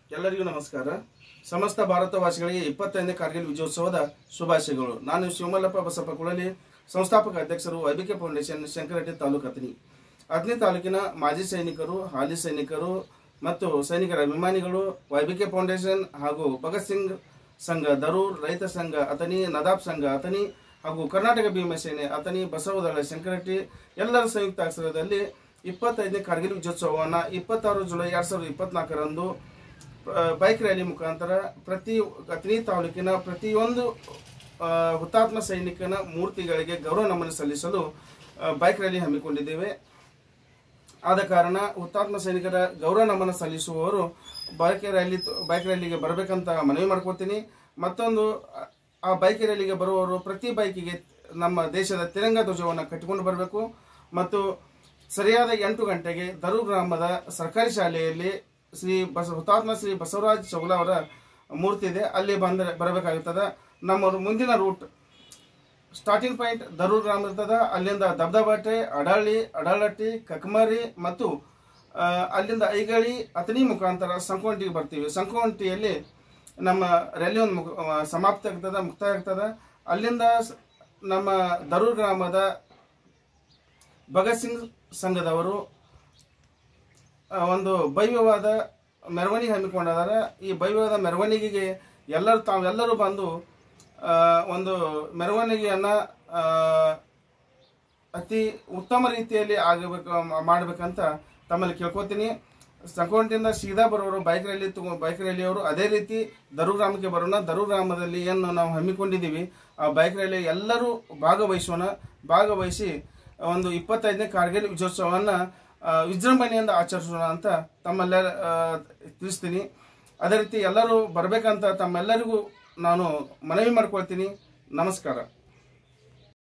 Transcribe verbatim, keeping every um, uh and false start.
ಎಲ್ಲರಿಗೂ ನಮಸ್ಕಾರ. ಸಮಸ್ತ ಭಾರತವಾಸಿಗಳಿಗೆ ಇಪ್ಪತ್ತೈದನೇ ಕಾರ್ಗಿಲ್ ವಿಜಯೋತ್ಸವದ ಶುಭಾಶಯಗಳು. ನಾನು ಶಿವಮಲ್ಲಪ್ಪ ಬಸಪ್ಪ ಕುಳಲಿ, ಸಂಸ್ಥಾಪಕ ಅಧ್ಯಕ್ಷರು ವೈಬಿಕೆ ಫೌಂಡೇಶನ್, ಶಂಕರಹಟ್ಟಿ ತಾಲೂಕು ಅಥಣಿ. ಅಥಣಿ ತಾಲೂಕಿನ ಮಾಜಿ ಸೈನಿಕರು, ಹಾಲಿ ಸೈನಿಕರು ಮತ್ತು ಸೈನಿಕರ ಅಭಿಮಾನಿಗಳು, ವೈಬಿಕೆ ಫೌಂಡೇಶನ್ ಹಾಗೂ ಭಗತ್ ಸಿಂಗ್ ಸಂಘ ದರೂರ್, ರೈತ ಸಂಘ ಅಥಣಿ, ನದಾಬ್ ಸಂಘ ಅಥಣಿ ಹಾಗೂ ಕರ್ನಾಟಕ ಭೀಮಸೇನೆ ಅಥಣಿ, ಬಸವದಳ ಶಂಕರಹಟ್ಟಿ ಎಲ್ಲರ ಸಂಯುಕ್ತ ಆಶ್ರಯದಲ್ಲಿ ಇಪ್ಪತ್ತೈದನೇ ಕಾರ್ಗಿಲ್ ವಿಜಯೋತ್ಸವವನ್ನು ಇಪ್ಪತ್ತಾರು ಜುಲೈ ಎರಡು ಸಾವಿರದ ಇಪ್ಪತ್ನಾಲ್ಕರಂದು ಬೈಕ್ ರ್ಯಾಲಿ ಮುಖಾಂತರ ಪ್ರತಿ ಅಥಣಿ ತಾಲೂಕಿನ ಪ್ರತಿಯೊಂದು ಹುತಾತ್ಮ ಸೈನಿಕನ ಮೂರ್ತಿಗಳಿಗೆ ಗೌರವ ನಮನ ಸಲ್ಲಿಸಲು ಬೈಕ್ ರ್ಯಾಲಿ ಹಮ್ಮಿಕೊಂಡಿದ್ದೇವೆ. ಆದ ಕಾರಣ ಹುತಾತ್ಮ ಸೈನಿಕರ ಗೌರವ ನಮನ ಸಲ್ಲಿಸುವವರು ಬೈಕ್ ರ್ಯಾಲಿ ಬೈಕ್ ರ್ಯಾಲಿಗೆ ಬರಬೇಕಂತ ಮನವಿ ಮಾಡ್ಕೋತೀನಿ. ಮತ್ತೊಂದು, ಆ ಬೈಕ್ ರ್ಯಾಲಿಗೆ ಬರುವವರು ಪ್ರತಿ ಬೈಕಿಗೆ ನಮ್ಮ ದೇಶದ ತಿರಂಗ ಧ್ವಜವನ್ನು ಕಟ್ಟಿಕೊಂಡು ಬರಬೇಕು ಮತ್ತು ಸರಿಯಾದ ಎಂಟು ಗಂಟೆಗೆ ದರೂರ್ ಗ್ರಾಮದ ಸರ್ಕಾರಿ ಶಾಲೆಯಲ್ಲಿ ಶ್ರೀ ಬಸ ಹುತಾತ್ಮ ಶ್ರೀ ಬಸವರಾಜ್ ಚೌಲ ಅವರ ಮೂರ್ತಿ ಇದೆ, ಅಲ್ಲಿ ಬಂದರೆ ಬರಬೇಕಾಗುತ್ತದೆ. ನಮ್ಮ ಮುಂದಿನ ರೂಟ್ ಸ್ಟಾರ್ಟಿಂಗ್ ಪಾಯಿಂಟ್ ದರೂರ್ ಗ್ರಾಮ ಇರ್ತದೆ. ಅಲ್ಲಿಂದ ದಬ್ದಬಾಟೆ, ಅಡಾಳಿ, ಅಡಾಳಟ್ಟಿ, ಕಕ್ಮರಿ ಮತ್ತು ಅಲ್ಲಿಂದ ಐಗಳಿ, ಅಥಣಿ ಮುಖಾಂತರ ಸಂಕೋಂಟಿಗೆ ಬರ್ತೀವಿ. ಸಂಕೋಂಟಿಯಲ್ಲಿ ನಮ್ಮ ರ್ಯಾಲಿ ಒಂದು ಸಮಾಪ್ತಿ ಆಗ್ತದೆ, ಮುಕ್ತಾಯ ಆಗ್ತದೆ. ಅಲ್ಲಿಂದ ನಮ್ಮ ದರೂರ್ ಗ್ರಾಮದ ಭಗತ್ ಸಿಂಗ್ ಸಂಘದವರು ಒಂದು ಭವ್ಯವಾದ ಮೆರವಣಿಗೆ ಹಮ್ಮಿಕೊಂಡಿದ್ದಾರೆ. ಈ ಭವ್ಯವಾದ ಮೆರವಣಿಗೆಗೆ ಎಲ್ಲರೂ ತಾವೆಲ್ಲರೂ ಬಂದು ಒಂದು ಮೆರವಣಿಗೆಯನ್ನು ಅತಿ ಉತ್ತಮ ರೀತಿಯಲ್ಲಿ ಆಗಬೇಕು ಮಾಡಬೇಕಂತ ತಮ್ಮಲ್ಲಿ ಕೇಳ್ಕೊತೀನಿ. ಸಂಕೋಂಟಿಯಿಂದ ಸೀದಾ ಬರೋರು ಬೈಕ್ ರ್ಯಾಲಿ ತಗೋ ಬೈಕ್ ರ್ಯಾಲಿಯವರು ಅದೇ ರೀತಿ ದರೂರ್ ಗ್ರಾಮಕ್ಕೆ ಬರೋಣ. ದರೂರ್ ಗ್ರಾಮದಲ್ಲಿ ಏನು ನಾವು ಹಮ್ಮಿಕೊಂಡಿದ್ದೀವಿ ಆ ಬೈಕ್ ರ್ಯಾಲಿ ಎಲ್ಲರೂ ಭಾಗವಹಿಸೋಣ. ಭಾಗವಹಿಸಿ ಒಂದು ಇಪ್ಪತ್ತೈದನೇ ಕಾರ್ಗಿಲ್ ವಿಜಯೋತ್ಸವವನ್ನು ವಿಜೃಂಭಣೆಯಿಂದ ಆಚರಿಸೋಣ ಅಂತ ತಮ್ಮೆಲ್ಲರ ತಿಳಿಸ್ತೀನಿ. ಅದೇ ರೀತಿ ಎಲ್ಲರೂ ಬರಬೇಕಂತ ತಮ್ಮೆಲ್ಲರಿಗೂ ನಾನು ಮನವಿ ಮಾಡ್ಕೊಳ್ತೀನಿ. ನಮಸ್ಕಾರ.